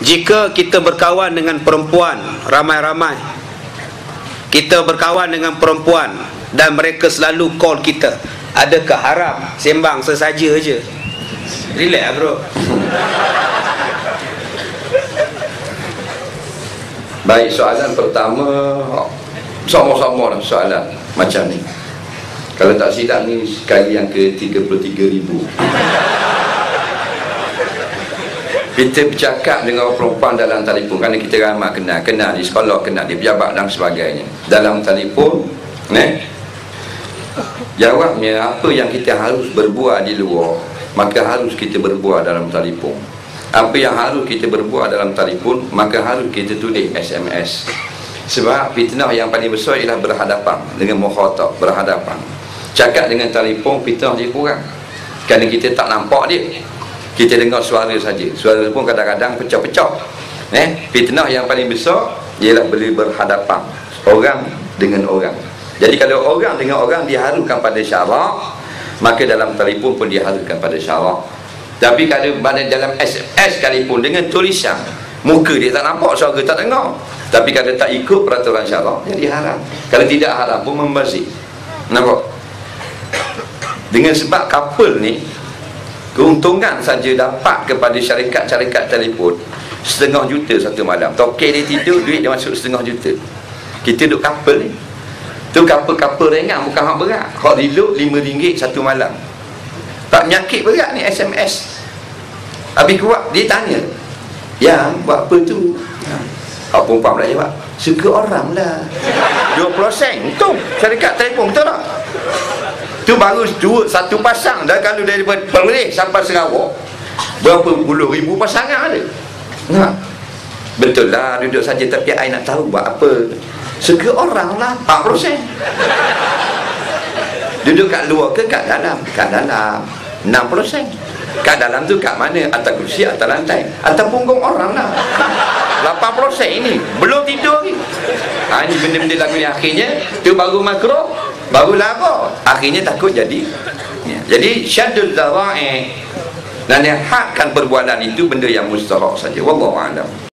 Jika kita berkawan dengan perempuan ramai-ramai, kita berkawan dengan perempuan dan mereka selalu call kita, adakah haram sembang sesaja je? Relax bro. Baik, soalan pertama, sama-sama lah soalan macam ni. Kalau tak silap ni sekali yang ke 33,000. Kita bercakap dengan perempuan dalam telefon, kerana kita ramai kenal di sekolah, kenal di pejabat dan sebagainya. Dalam telefon, jawabnya apa yang kita harus berbuat di luar, maka harus kita berbuat dalam telefon. Apa yang harus kita berbuat dalam telefon, maka harus kita tulis SMS. Sebab fitnah yang paling besar ialah berhadapan dengan mukhatab, berhadapan. Cakap dengan telefon, fitnah dia kurang, kerana kita tak nampak dia, kita dengar suara saja. Suara pun kadang-kadang pecah-pecah. Fitnah yang paling besar ialah berhadapan, orang dengan orang. Jadi kalau orang dengan orang diharukan pada syarak, maka dalam telefon pun diharukan pada syarak. Tapi kalau dalam SMS sekalipun dengan tulisan, muka dia tak nampak, suara tak dengar, tapi kalau tak ikut peraturan syarak, jadi haram. Kalau tidak haram pun membazir. Nampak? Dengan sebab couple ni, keuntungan saja dapat kepada syarikat-syarikat telefon 500,000 satu malam. Tokek dia tidur, duit dia masuk 500,000. Kita duduk couple ni, tu couple ringan, bukan hak berat. Hak diluk RM5 satu malam. Tak nyakit berat ni SMS. Habis kuat, dia tanya, ya, buat apa tu? Hak perempuan pula jawab, suka orang lah. 20% tu syarikat telefon, betul tak? Tu baru satu pasang dah. Kalau daripada Perlis sampai Sarawak, berapa puluh ribu pasangan ada. Betul lah, duduk saja, tapi I nak tahu buat apa. Suka orang lah, 4%. Duduk kat luar ke kat dalam? Kat dalam 6%. Kat dalam tu kat mana? Atas kursi, atas lantai, atas punggung orang lah. 8% ini belum tidur lagi. Ini benda-benda lagu ni akhirnya tu baru makro, baru lara, akhirnya takut jadi. Jadi syaddul dzara'i, dan yang hakkan perbuatan itu benda yang mustahak saja. Wallahu a'lam.